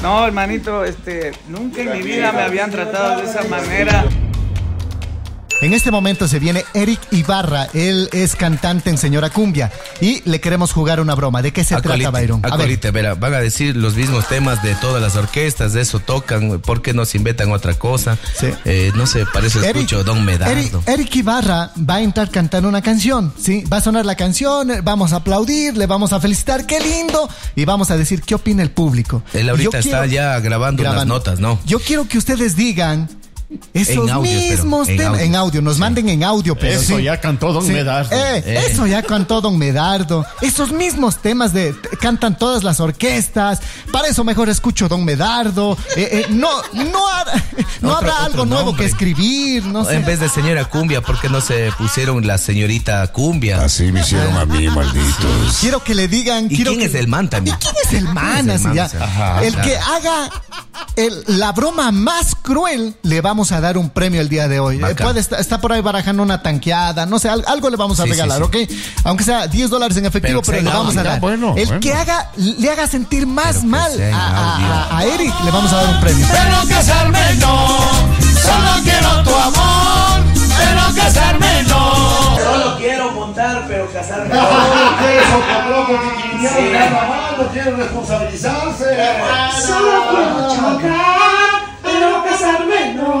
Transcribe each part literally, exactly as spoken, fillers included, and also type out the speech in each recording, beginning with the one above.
No, hermanito, este, nunca en mi vida me habían tratado de esa manera. En este momento se viene Eric Ibarra, él es cantante en Señora Cumbia y le queremos jugar una broma. ¿De qué se Acolite, trata, Byron? A Acolite, ver. verá, van a decir los mismos temas de todas las orquestas, de eso tocan, ¿por qué no se inventan otra cosa? Sí. Eh, no sé, parece Eric, escucho Don Medardo. Eric, Eric Ibarra va a entrar cantando una canción, ¿sí? Va a sonar la canción, vamos a aplaudir, le vamos a felicitar, qué lindo, y vamos a decir qué opina el público. Él ahorita Yo está quiero- ya grabando, grabando. unas notas, ¿no? Yo quiero que ustedes digan esos En audio, mismos pero, en temas. audio. En audio, nos Sí. manden en audio, pero Eso sí. ya cantó Don Sí. Medardo. Eh, Eh. Eso ya cantó Don Medardo. Esos mismos temas de t- cantan todas las orquestas. Para eso mejor escucho Don Medardo. Eh, eh, no, no, har- no Otro- habrá otro algo nuevo nombre. que escribir. No sé. En vez de señora Cumbia, ¿por qué no se pusieron la señorita Cumbia? Así me hicieron a mí, malditos. Quiero que le digan. ¿Y quiero quién que- es el man también? ¿Y quién es el man? ¿Quién es el Así man? ya. Ajá, el claro. que haga el- la broma más cruel, le vamos a dar un premio el día de hoy. Eh, Bacán. puede estar, está por ahí barajando una tanqueada, no sé, al- algo le vamos a Sí, regalar, sí, ¿ok? Aunque sea diez dólares en efectivo, Pero que pero, sea le en vamos a audio. dar. Ah, bueno, el bueno. que haga, le haga sentir más Pero que mal sea en a, a- audio. a- a Eric, le vamos a dar un premio. Pero casarme no, solo quiero tu amor. Pero casarme no. Solo quiero montar, pero casarme no. No quiere socarlo porque quiere nada más, no quiere responsabilizarse. Solo quiero chocar, pero casarme no.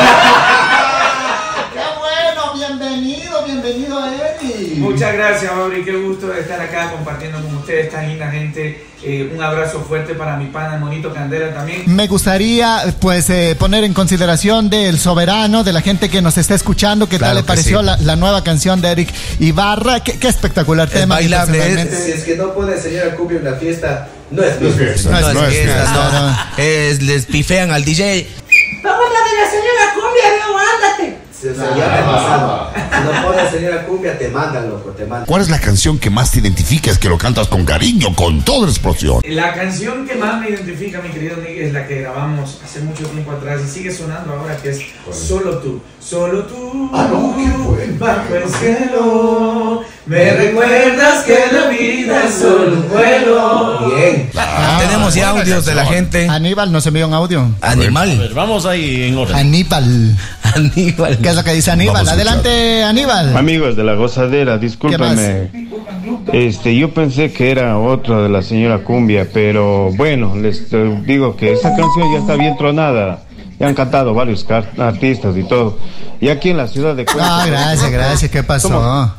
¡Qué bueno! Bienvenido, bienvenido a Eric. Muchas gracias, Mauri. Qué gusto estar acá compartiendo con ustedes, tan linda gente. Eh, un abrazo fuerte para mi pana, el Monito Candela también. Me gustaría, pues, eh, poner en consideración del soberano, de la gente que nos está escuchando, qué Claro tal le que pareció sí. la, la nueva canción de Eric Ibarra. Qué, qué espectacular Es tema. bailable, personalmente. Si es que no pone señora Cumbia en la fiesta, no es mi fiesta. No, No es es fiesta, fiesta, no. no. Es- les pifean al D J. Vamos la de la señora Cumbia, no, ándate. Si, o sea, ya me ha pasado. Si no pone señora Cumbia, te mandan, loco, te mandan. ¿Cuál es la canción que más te identificas, que lo cantas con cariño, con toda la explosión? La canción que más me identifica, mi querido Nick, es la que grabamos hace mucho tiempo atrás y sigue sonando ahora, que es Solo tú, solo tú, Ah, no, qué bueno. bajo el cielo, me recuerdas que la vida es solo un vuelo. Bien. Ah, Tenemos ya buena audios de la canción. gente. Aníbal nos envió un audio. A Animal. ver, vamos ahí en orden. Aníbal. Aníbal. ¿Qué es lo que dice Aníbal? Vamos a Adelante, Aníbal. Amigos de la gozadera, discúlpenme. Este, yo pensé que era otro de la señora Cumbia, pero bueno, les eh, digo que esa canción ya está bien tronada. Ya han cantado varios car- artistas y todo. Y aquí en la ciudad de Cuenca. Ah, gracias, gracias. ¿Qué pasó? ¿Cómo?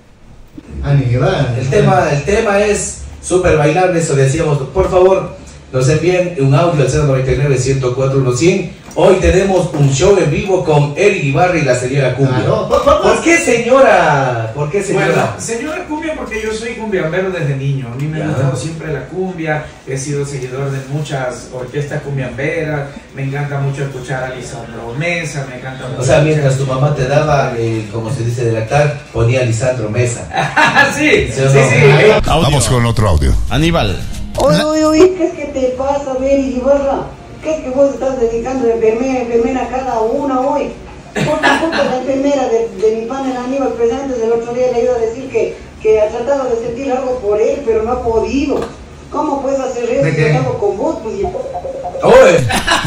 Aníbal. El tema, el tema es súper bailable, eso decíamos. Por favor, nos envíen un audio al cero noventa y nueve, ciento cuatro, cien. Hoy tenemos un show en vivo con Eric Ibarra y la señora Cumbia. Claro. ¿Por qué señora? ¿Por qué Bueno, señora? señora Cumbia, porque yo soy cumbiambero desde niño. A mí me ha Ya. gustado siempre la cumbia. He sido seguidor de muchas orquestas cumbiamberas. Me encanta mucho escuchar a Lisandro Mesa. Me encanta mucho. O sea, mientras tu mamá te daba, eh, como se dice, de lactar, ponía Lisandro Mesa. sí, sí, ¿Sí o no? sí. Audio. Vamos con otro audio. Aníbal. Uy, uy, uy, ¿qué es que te pasa, Beli Ibarra? ¿Qué es que vos estás dedicando de enfermera, enfermera cada una hoy? Por culpa la enfermera de, de mi pana el Aníbal presentes el otro día le he ido a decir que, que ha tratado de sentir algo por él, pero no ha podido. ¿Cómo puedes hacer eso ¿De si qué? yo hago con vos? Pues, y- ¡Oye!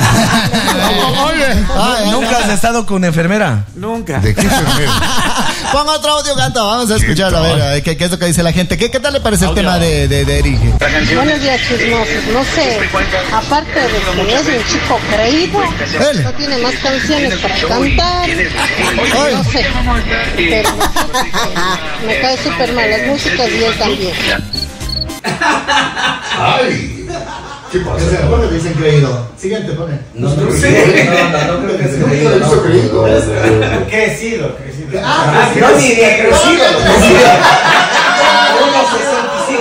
Ay, ¿Nunca has estado con una enfermera? Nunca. ¿De qué enfermera? Pon otro audio, Ganta. Vamos a escucharlo. A ver, a ver, ¿qué, qué es lo que dice la gente? ¿Qué, qué tal le parece el Audio. tema de, de, de Eric? Buenos días, chismosos. No sé, aparte de que es un chico creído, Él. no tiene más canciones para cantar. No sé, pero me cae súper mal las músicas y él también. ¡Ay! ¿Qué pasa? Pone, dicen creído. Siguiente, pone. No, no, no, no, no creo que sea creído, Hizo creído. no. Crecido, crecido. Ah, No diría crecido, crecido. uno sesenta y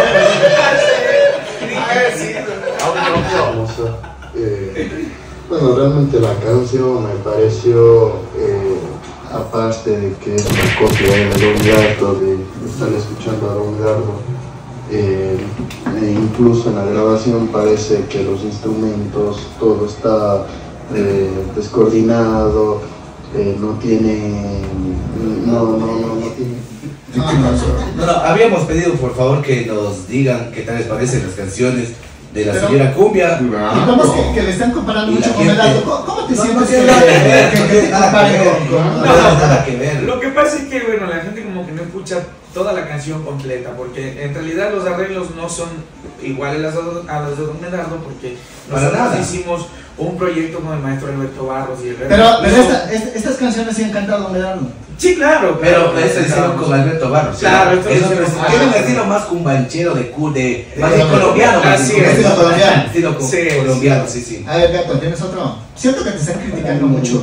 cinco. Eh, bueno, realmente la canción me pareció, eh, aparte de que es una copia de Don Gato, de estar escuchando a Don Gardo, eh, e incluso en la grabación parece que los instrumentos, todo está eh, descoordinado, eh, no tiene, no, no, no, no tiene. No, no, habíamos pedido por favor que nos digan qué tal les parecen las canciones de la Pero- señora Cumbia. Y cómo es que, que le están comparando Y mucho la con gente- Medardo. ¿Cómo, cómo te No, sientes no que, tiene nada que ver, que- no que tiene te nada que comparen ver. con- con- No, no, nada que ver. Lo que pasa es que, bueno, la gente como que no escucha toda la canción completa, porque en realidad los arreglos no son iguales a los, a los de Don Medardo, porque Para nosotros nada. hicimos un proyecto con el maestro Alberto Barros y el Pero, pero esta- esta- estas canciones sí han cantado Don Medardo. Sí, claro, Pero claro, eso hicieron con Alberto Barros. Claro, ¿sí? esto Eso lo hicieron es- con tiene un Alberto. estilo más cumbanchero de cu- de más Sí, bien colombiano, más así bien es. Estilo colombiano. Estilo co- Sí, colombiano, sí, sí. A ver, Gato, ¿tienes otro? Siento que te están criticando mucho.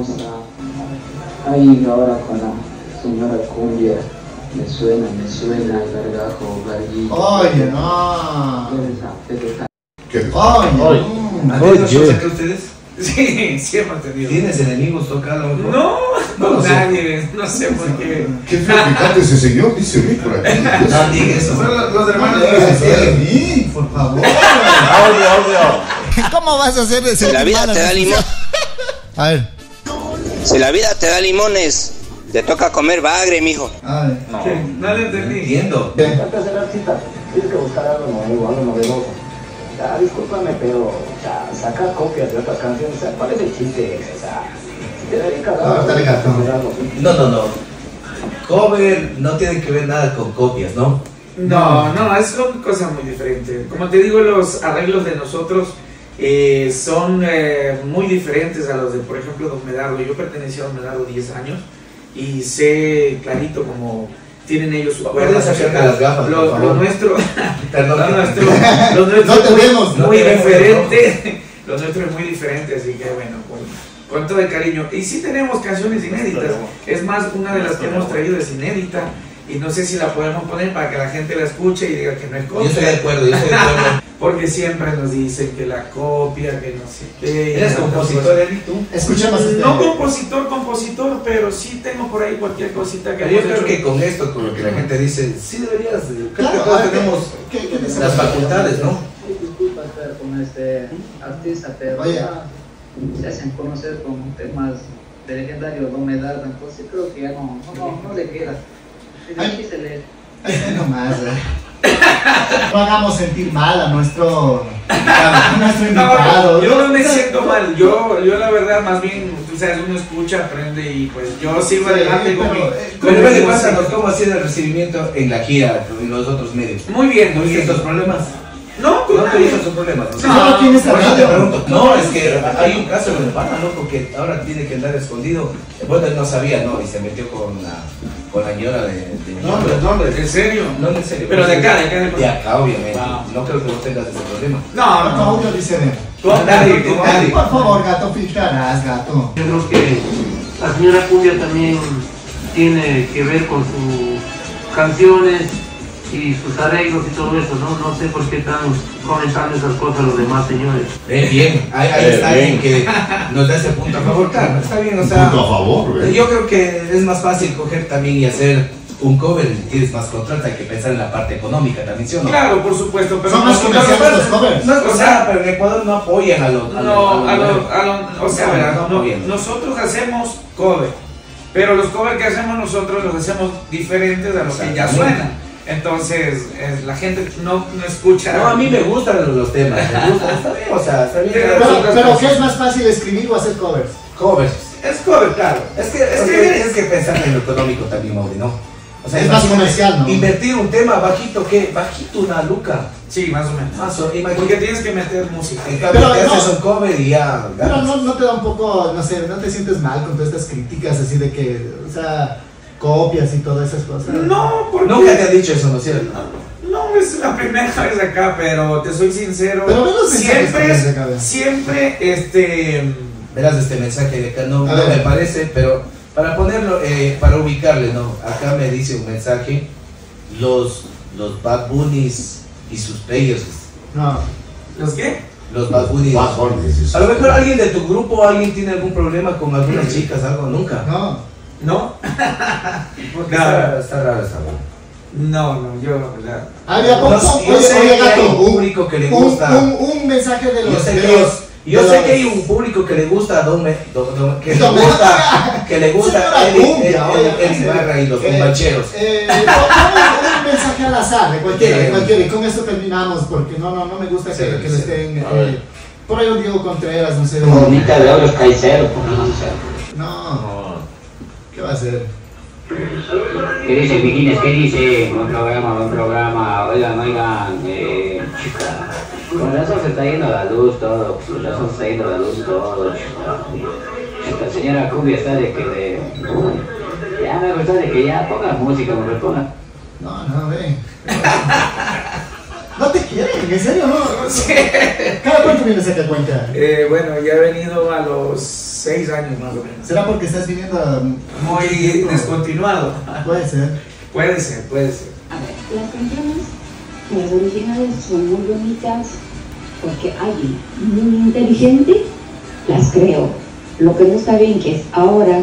Ahí ahora con la señora Cumbia, me suena, me suena el gargajo, garguito. Oye, no. ¿Qué? Oye, mm. ¿Han tenido shows acá ustedes? Sí, sí hemos tenido. ¿Tienes enemigos tocando? No, No no, lo sé. nadie, no sé por qué. Qué feo que cante ese señor, dice Rick por aquí. No digas eso. Son los, los hermanos No de le hagas eso a mí, por favor. Audio, audio. ¿Cómo vas a hacer ese Si la vida te da limón, A ver, si la vida te da limones, te toca comer bagre, mijo. a ver. No, no le entendí. Entiendo. Antes de hacer artista, tienes que buscar algo nuevo, algo novedoso. Ya, discúlpame, pero ya, sacar copias de otras canciones, o sea, parece chiste, o sea, si te dedicas Ah, está legal, no. No, no, no. Cover no tiene que ver nada con copias, ¿no? No, no, es una cosa muy diferente. Como te digo, los arreglos de nosotros eh, son eh, muy diferentes a los de, por ejemplo, Don Medardo. Yo pertenecí a Don Medardo diez años y sé clarito como tienen ellos su Puedes sacarme las gafas, Lo, por lo favor. nuestro, Perdón. lo nuestro, lo nuestro No te es muy- vemos, no muy te vemos, diferente. Lo nuestro es muy diferente, así que bueno, con, con todo el cariño. Y sí tenemos canciones inéditas. Es más, una de las que hemos traído es inédita. Y no sé si la podemos poner para que la gente la escuche y diga que no es copia. Yo estoy de acuerdo, yo estoy de acuerdo. Porque siempre nos dicen que la copia, que no sé qué. ¿Eres y tantas compositor, cosas. Eli, tú? Escuchemos este. No compositor, compositor, pero sí tengo por ahí cualquier cosita que Pero yo hemos creo hecho. que con esto, con lo que la gente dice, sí deberías, creo que Claro, todos a ver, tenemos ¿qué- qué dice las la- facultades, ¿no? Disculpa estar con este artista, pero Oye. ya se hacen conocer con temas de legendario Don Medardo, entonces creo que ya no, no, no, no le queda. Es Ay. difícil leer. Ay, nomás, eh. No hagamos sentir mal a nuestro, a nuestro invitado. No, yo no me siento mal, yo, yo la verdad más bien, tú sabes, uno escucha, aprende y pues yo sigo Sí, adelante con pero, mi... eh, con Pero mi igual de música. cuéntanos cómo ha sido el recibimiento en la gira y los otros medios. Muy bien, muy ¿Tuviste bien. estos problemas? No, con No nadie. tuviste estos problemas. ¿no? No, aquí en esta Por eso te radio. pregunto. No, es que hay un caso de pana, loco, que ahora tiene que andar escondido. Bueno, él no sabía, ¿no? Y se metió con la, con la señora de... de No, hombre, no, hombre, ¿en serio? No, en serio. Pero de acá, de acá, de acá. De acá, obviamente. Wow. No creo que vos tengas ese problema. No, No, no, audio dice de. con nadie, con nadie. Por favor, gato, filtrarás, gato. Yo creo que la señora Cumbia también tiene que ver con sus canciones y sus arreglos y todo eso, ¿no? No sé por qué están comentando esas cosas los demás señores. Eh, bien, ahí, ahí Eh, está bien. alguien que nos da ese punto a favor. Claro, está bien, o sea... Punto a favor, güey. Yo creo que es más fácil coger también y hacer un cover, tienes más contrato, hay que pensar en la parte económica también, ¿sí o no? Claro, por supuesto, pero... Son más no, comerciales no, los covers. No, o sea, pero en Ecuador no apoyan a los... No, a lo, a lo- o sea, No, verá, no no- apoyan. nosotros hacemos cover, pero los covers que hacemos nosotros los hacemos diferentes a los que ya Exactamente. suenan. Entonces, eh, la gente no, no escucha. No, a mí me gustan los, los temas, me gustan, está bien, o sea, está bien. Pero- Pero, otras pero cosas. ¿qué es más fácil, escribir o hacer covers? Covers. Es cover, claro. Es que, es que tienes que pensar en lo económico también, Mauri, ¿no? O sea, Es más imagínate, comercial, ¿no? Invertir un tema bajito, ¿qué? Bajito una luca. Sí, más o menos. Más o- imagínate. Porque tienes que meter música. En cambio, Pero te no. haces un cover y ya Pero ganas. no, no te da un poco, no sé, no te sientes mal con todas estas críticas así de que, o sea, copias y todas esas cosas. No, porque... Nunca te han dicho eso, ¿no es cierto? No, es la primera vez acá, pero te soy sincero. Pero ve los mensajes también de acá, siempre, ve. siempre, este... Verás este mensaje de acá, no, A no ver. me parece, pero para ponerlo, eh, para ubicarle, ¿no? Acá me dice un mensaje, los, los Bad Bunnies y sus players, No. ¿Los qué? los Bad Bunnies. Bad Bunnies, sí, sí. A lo mejor alguien de tu grupo, alguien tiene algún problema con algunas chicas, algo, nunca. No. ¿No? Porque Nada. está, está raro esa broma. No, no, yo... La... Ah, ya, pon- No, pon- yo oye, sé oye, que hay gato, un público que le un- gusta. Un, un mensaje de los. Yo sé de que, los- yo de sé los- que hay un público que le gusta a Don, Me- Don- Don- que le Don- gusta, que le gusta Señora Eli- Cumbia, Eli- oye, Eli eh, Barra y los eh, cumbancheros. Eh, pon- pon un mensaje mensaje al azar, de cualquiera, de cualquiera, y con esto terminamos, porque no, no, no me gusta que, sí, que lo estén... Eh, por ahí un Diego Contreras, no sé... Bonita de oro es Caicedo, no, no, ¿qué va a hacer? ¿Qué dice, Piquines? ¿Qué dice? Buen programa, buen programa. Oigan, oigan, eh, chica. Con razón se está yendo la luz todo. Con razón se está yendo la luz todo. Esta señora Cumbia está de que de. Ya me gusta de que ya ponga música, me reponga. No, no, ven. No te quieren, en serio, no. Sí. ¿Cada cuánto vienes acá a Cuenca? Eh, bueno, ya he venido a los seis años más o menos. ¿Será porque estás viniendo a... muy descontinuado? Puede ser. Puede ser, puede ser. A ver, las canciones, las originales son muy bonitas porque alguien muy inteligente las creó. Lo que no está bien que es ahora,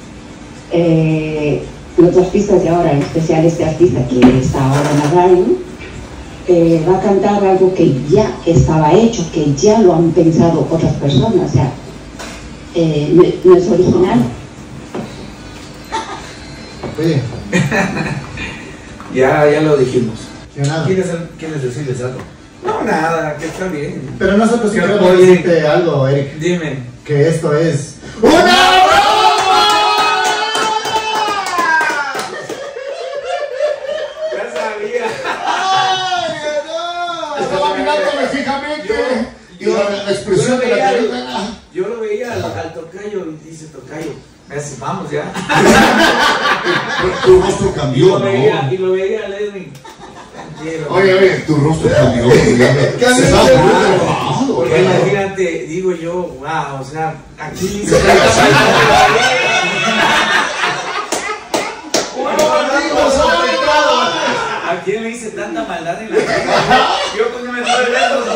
eh, los artistas de ahora, en especial este artista que está ahora en la radio, eh, va a cantar algo que ya estaba hecho, que ya lo han pensado otras personas, o sea, eh, no, no es original. Oye. ya, ya lo dijimos. ¿Quieres, ¿Quieres decirles algo? No, nada, que está bien. Pero nosotros sí queremos decirte algo, Eric. Dime. Que esto es... ¡una broma! Ya sabía. ¡Ay, no! Estaba mirándome fijamente. Y la expresión de la carita. Yo lo veía al, al tocayo y dice tocayo. Me dice, vamos ya. Tu rostro cambió, y lo ¿no? Veía, y lo veía al Edwin. Oye, oye, tu rostro cambió. ¿Qué Se está poniendo Porque enojado. imagínate, digo yo, wow, o sea, aquí le hice tanta maldad. ¿A quién le hice tanta maldad en la vida? Yo cuando me estoy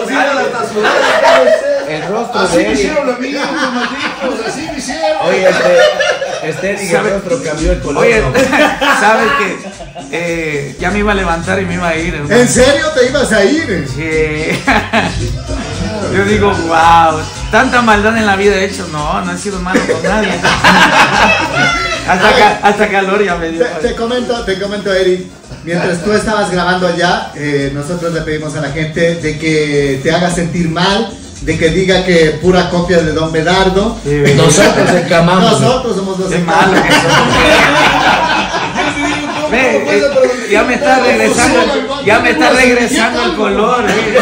viendo, el rostro así de me Eric. hicieron a mí, malditos, así me hicieron. Oye, este, este Eric, el rostro cambió el color. Oye, ¿no? ¿sabes qué? Eh, ya me iba a levantar y me iba a ir. ¿No? ¿En serio te ibas a ir? Sí. Yo digo, wow, tanta maldad en la vida he hecho. No, no he sido malo con nadie. hasta, ca hasta calor ya me dio. Te, te comento, te comento, Eric. Mientras tú estabas grabando allá, eh, nosotros le pedimos a la gente de que te haga sentir mal, de que diga que pura copia de Don Medardo. Sí, nosotros encamamos. Nosotros somos los Qué malo que Ve, eh, ya me está regresando, ya me está regresando el color.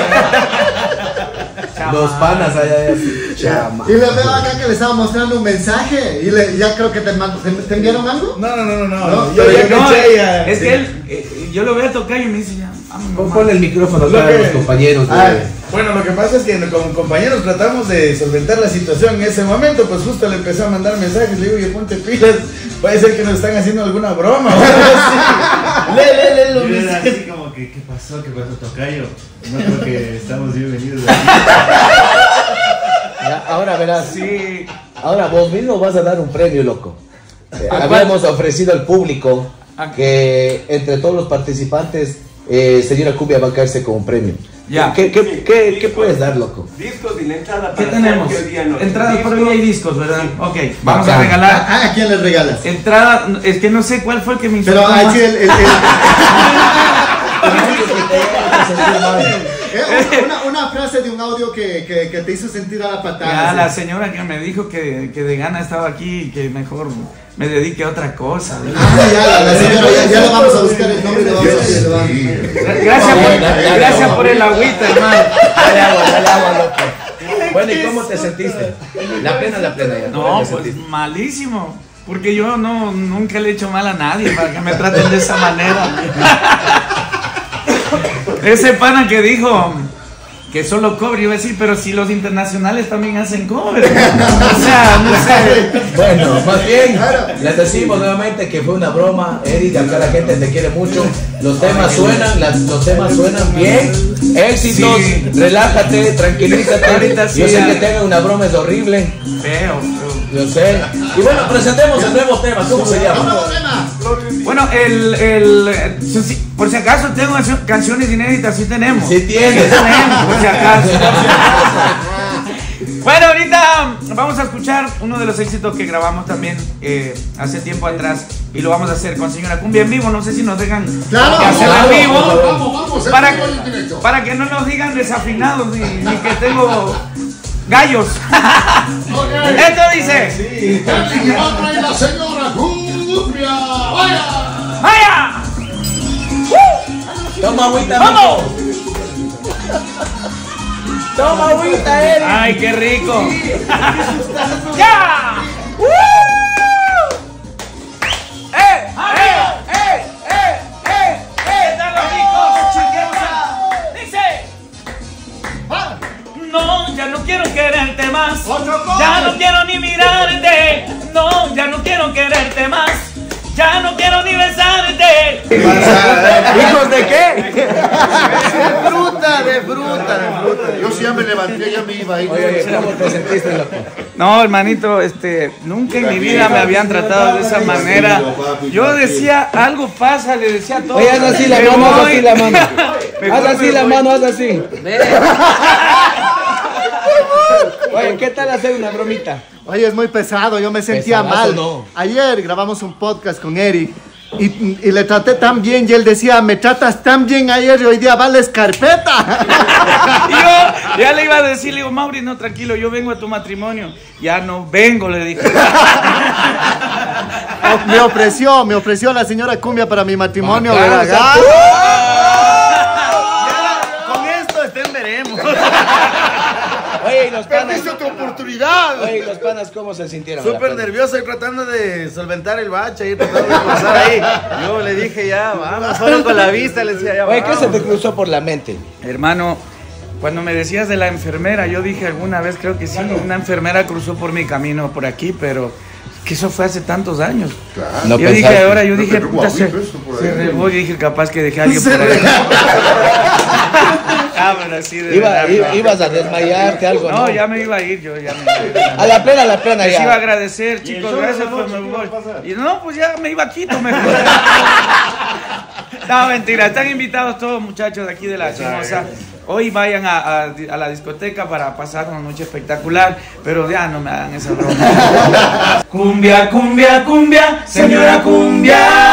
Los panas allá. Chama. Y le veo acá que le estaba mostrando un mensaje y le, ya creo que te, te, te enviaron algo. No, no, no, no, no. ¿No? Yo ya no, caché ya. es Sí. que él, eh, yo lo veo tocar y me dice ya, vamos. Ponle el micrófono Lo para que- los compañeros. Ah, de- bueno, lo que pasa es que como compañeros tratamos de solventar la situación en ese momento, pues justo le empezó a mandar mensajes, le digo, oye, ponte pilas, puede ser que nos están haciendo alguna broma o algo así. Lee, lee, lee lo Yo era mismo. así como que, ¿qué pasó? ¿Qué pasó, tocayo? No creo que estamos bienvenidos aquí. Ya, ahora verás. Sí. Ahora vos mismo vas a dar un premio, loco. Eh, ¿A habíamos ofrecido al público que entre todos los participantes, eh, señora Cumbia va a caerse con un premio. Ya. ¿Qué, qué, qué, qué puedes dar, loco? Discos y la entrada ¿Qué para tenemos? Sergio Díaz. Entradas por hoy hay discos, ¿verdad? Ok, vamos a Bacán. regalar. ¿A, a quién les regalas? Entrada, es que no sé cuál fue el que me insultó Pero más. aquí el, el, el- Eh, una, una frase de un audio que, que, que te hizo sentir a la patada. Ya, ¿sí? la señora que me dijo que, que de gana estaba aquí y que mejor me dedique a otra cosa. Ah, ya, la, la señora, ya, ya le vamos a buscar el nombre y le vamos a decir. Gracias por, gracias por el agüita, hermano. Dale agua, dale agua, loco. Bueno, ¿y cómo te sentiste? La plena, la plena. Ya, No, ¿cómo te pues sentiste? malísimo. Porque yo no, nunca le he hecho mal a nadie para que me traten de esa manera. Ese pana que dijo que solo cobre, iba a decir, pero si los internacionales también hacen cover. O sea, no sé. Bueno, más bien, les decimos nuevamente que fue una broma, Eric, acá la gente te quiere mucho, los temas suenan, las, los temas suenan bien, éxitos, Sí. relájate, tranquilízate, Ahorita sí, yo sé ya. que tengan una broma es horrible, Feo, feo. yo sé, y bueno, presentemos el nuevo tema, ¿cómo se llama? Bueno, el, el, eh, si- por si acaso tengo cancio- canciones inéditas, sí tenemos. Sí tienes. Sí tenemos, por si acaso. Bueno, ahorita vamos a escuchar uno de los éxitos que grabamos también eh, hace tiempo atrás y lo vamos a hacer con Señora Cumbia en vivo. No sé si nos dejan claro, hacerlo vamos, en vivo vamos, vamos, vamos, para, para que no nos digan desafinados ni, ni que tengo gallos. Okay. Esto dice: sí. El Ibarra y la Señora Cumbia. ¡Vaya! ¡Vaya! ¡Uh! Toma agüita, ¡vamos! Toma agüita, Eric. ¡Ay, qué rico! ¡Ya! ¡Uh! ¡Eh! ¡Eh! ¡Eh! ¡Eh! ¡Eh! ¡Eh! ¡Están los ricos! Dice: no, ya no quiero quererte más. Ya no quiero ni mirarte. No, ya no quiero quererte más. Ya no quiero ni besarte. ¿Hijos de qué? De fruta, de fruta, de fruta. Yo sí ya me levanté, ya me iba a ir. Oye, ¿cómo te sentiste, loco? No, hermanito, este, nunca en mi vida me habían tratado de esa manera. Yo decía, algo pasa, le decía todo. Oye, haz así la mano, haz así la mano. Haz así la mano, haz así. Oye, ¿qué tal hacer una bromita? Oye, es muy pesado, yo me sentía Pesadazo, mal. no. Ayer grabamos un podcast con Eric y, y le traté tan bien y él decía, me tratas tan bien ayer y hoy día vales carpeta. Y yo ya le iba a decir, le digo, Mauri, no, tranquilo, yo vengo a tu matrimonio. Ya no vengo, le dije. Me ofreció, me ofreció la Señora Cumbia para mi matrimonio. Ah, claro, ¿verdad? exacto. Ya, con esto estén veremos. Oye, y los panas. Perdiste tu oportunidad. Oye, y los panas, ¿cómo se sintieron? Súper nervioso y tratando de solventar el bache y tratando de pasar ahí. Yo le dije ya, vamos, solo con la vista le decía ya. Oye, ¿qué vamos. se te cruzó por la mente? Hermano, cuando me decías de la enfermera, yo dije alguna vez, creo que sí, una enfermera cruzó por mi camino por aquí, pero que eso fue hace tantos años. Claro. No yo dije, pensaste. ahora yo No dije, te puta, se, reguaguito esto por se ahí. regó, y dije, capaz que dejé a alguien por ahí. Ah, pero sí, de Iba, verdad, i- no. ibas a desmayarte, algo, ¿no? No, ya me iba a ir, yo ya me iba a ir. A la plena, a la plena Les ya. iba a agradecer, ¿Y el chicos, show de gracias la por noche mi qué va a voz. pasar? Y no, pues ya me iba a Quito mejor. No, mentira, están invitados todos muchachos de aquí de la Chimosa. Hoy vayan a, a, a la discoteca para pasar una noche espectacular, pero ya no me hagan esa broma. Cumbia, cumbia, cumbia, señora cumbia.